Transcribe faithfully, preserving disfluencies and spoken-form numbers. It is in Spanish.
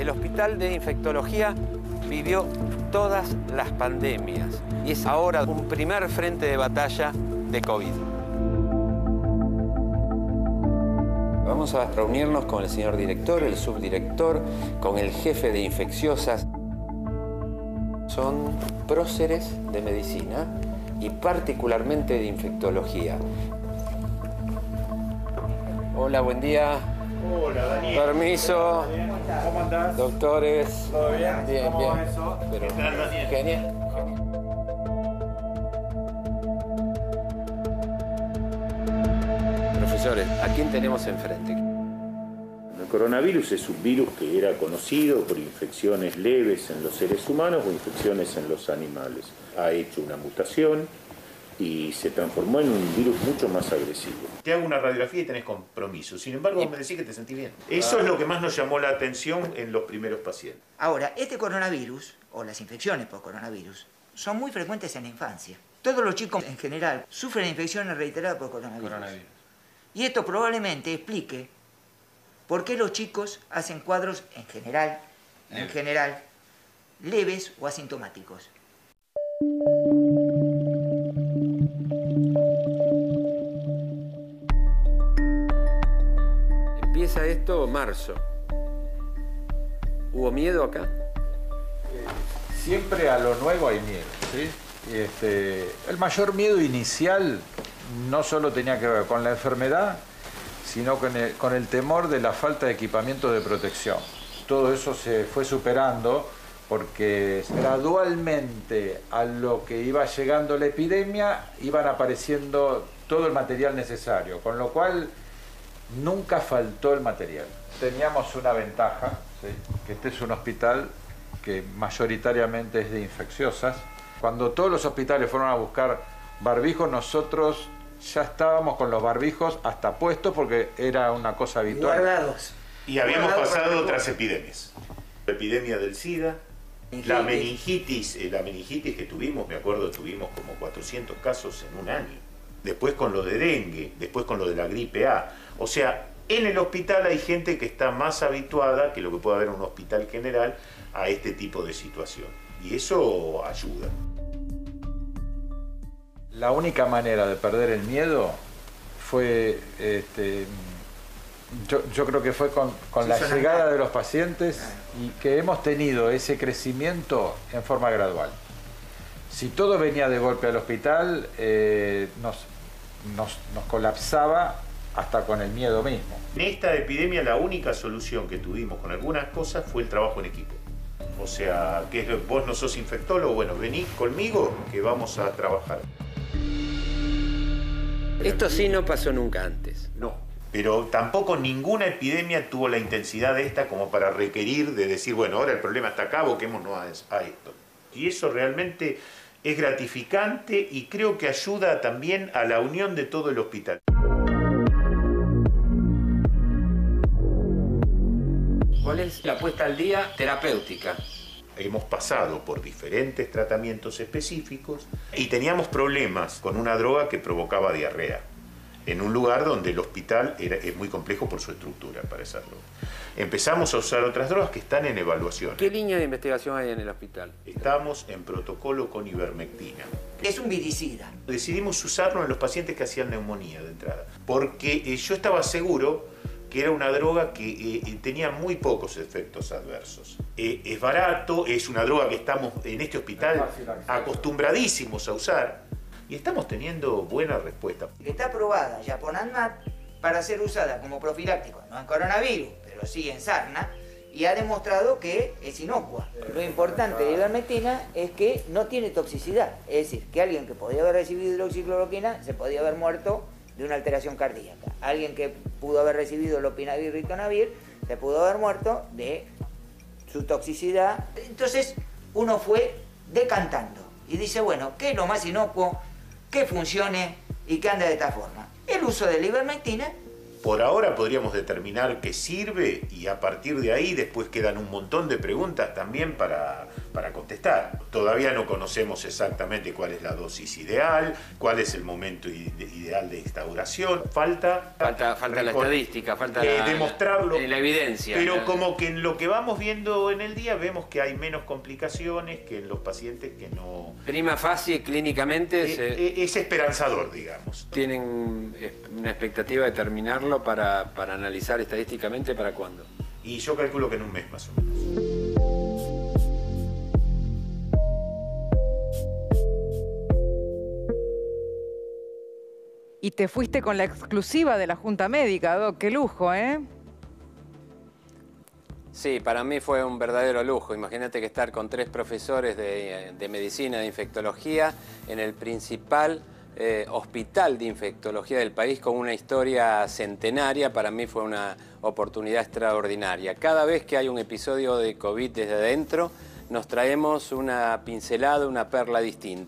El Hospital de Infectología vivió todas las pandemias y es ahora un primer frente de batalla de COVID. Vamos a reunirnos con el señor director, el subdirector, con el jefe de infecciosas. Son próceres de medicina y particularmente de infectología. Hola, buen día. Hola, Daniel. Permiso. ¿Cómo andás? Doctores. ¿Todo bien? Bien, ¿Cómo bien. va eso? Pero, ¿Qué tal, Daniel? Genial. Profesores, ¿a quién tenemos enfrente? El coronavirus es un virus que era conocido por infecciones leves en los seres humanos o infecciones en los animales. Ha hecho una mutación y se transformó en un virus mucho más agresivo. Te hago una radiografía y tenés compromiso. Sin embargo, vos me decís que te sentís bien. Eso es lo que más nos llamó la atención en los primeros pacientes. Ahora, este coronavirus, o las infecciones por coronavirus, son muy frecuentes en la infancia. Todos los chicos en general sufren infecciones reiteradas por coronavirus. coronavirus. Y esto probablemente explique por qué los chicos hacen cuadros en general, en general, leves o asintomáticos. Empieza esto marzo. ¿Hubo miedo acá? Siempre a lo nuevo hay miedo, ¿sí? Y este, el mayor miedo inicial no solo tenía que ver con la enfermedad, sino con el, con el temor de la falta de equipamiento de protección. Todo eso se fue superando porque gradualmente a lo que iba llegando la epidemia iban apareciendo todo el material necesario, con lo cual nunca faltó el material. Teníamos una ventaja, ¿sí? Que este es un hospital que mayoritariamente es de infecciosas. Cuando todos los hospitales fueron a buscar barbijos, nosotros ya estábamos con los barbijos hasta puestos porque era una cosa habitual. Guardados. Y habíamos Guardados pasado para otras epidemias. La epidemia del SIDA, meningitis. la meningitis, eh, la meningitis que tuvimos, me acuerdo, tuvimos como cuatrocientos casos en un año. Después con lo de dengue, después con lo de la gripe A. O sea, en el hospital hay gente que está más habituada que lo que puede haber en un hospital general a este tipo de situación. Y eso ayuda. La única manera de perder el miedo fue, este, yo, yo creo que fue con, con la llegada de los pacientes y que hemos tenido ese crecimiento en forma gradual. Si todo venía de golpe al hospital, eh, nos, nos, nos colapsaba hasta con el miedo mismo. En esta epidemia la única solución que tuvimos con algunas cosas fue el trabajo en equipo. O sea, que vos no sos infectólogo, bueno, vení conmigo que vamos a trabajar. Esto sí no pasó nunca antes. No. Pero tampoco ninguna epidemia tuvo la intensidad de esta como para requerir de decir, bueno, ahora el problema está acá, aboquémonos a esto. Y eso realmente es gratificante y creo que ayuda también a la unión de todo el hospital. ¿Cuál es la puesta al día terapéutica? Hemos pasado por diferentes tratamientos específicos y teníamos problemas con una droga que provocaba diarrea en un lugar donde el hospital era, es muy complejo por su estructura para esa droga. Empezamos a usar otras drogas que están en evaluación. ¿Qué línea de investigación hay en el hospital? Estamos en protocolo con ivermectina. Es un viricida. Decidimos usarlo en los pacientes que hacían neumonía de entrada, porque eh, yo estaba seguro que era una droga que eh, tenía muy pocos efectos adversos. Eh, es barato, es una droga que estamos en este hospital acostumbradísimos a usar y estamos teniendo buena respuesta. Está aprobada Yaponanmat para ser usada como profiláctico, no en coronavirus, pero sí en sarna, y ha demostrado que es inocua. Lo importante de ivermectina es que no tiene toxicidad, es decir, que alguien que podía haber recibido hidroxicloroquina se podía haber muerto de una alteración cardíaca. Alguien que pudo haber recibido lopinavir, ritonavir, se pudo haber muerto de su toxicidad. Entonces uno fue decantando y dice, bueno, ¿qué es lo más inocuo? ¿Qué funcione y que ande de esta forma? El uso de la ivermectina. Por ahora podríamos determinar que sirve y a partir de ahí después quedan un montón de preguntas también para, para contestar. Todavía no conocemos exactamente cuál es la dosis ideal, cuál es el momento ideal de instauración. Falta, falta, falta la estadística, falta eh, la, demostrarlo, la, la evidencia. Pero la... como que en lo que vamos viendo en el día vemos que hay menos complicaciones que en los pacientes que no... Prima facie, clínicamente... Eh, se... eh, es esperanzador, digamos. ¿Tienen una expectativa de terminarlo para, para analizar estadísticamente para cuándo? Y yo calculo que en un mes más o menos. Y te fuiste con la exclusiva de la Junta Médica, Doc. Qué lujo, ¿eh? Sí, para mí fue un verdadero lujo. Imagínate que estar con tres profesores de, de medicina, de infectología, en el principal eh, hospital de infectología del país, con una historia centenaria, para mí fue una oportunidad extraordinaria. Cada vez que hay un episodio de COVID desde adentro, nos traemos una pincelada, una perla distinta.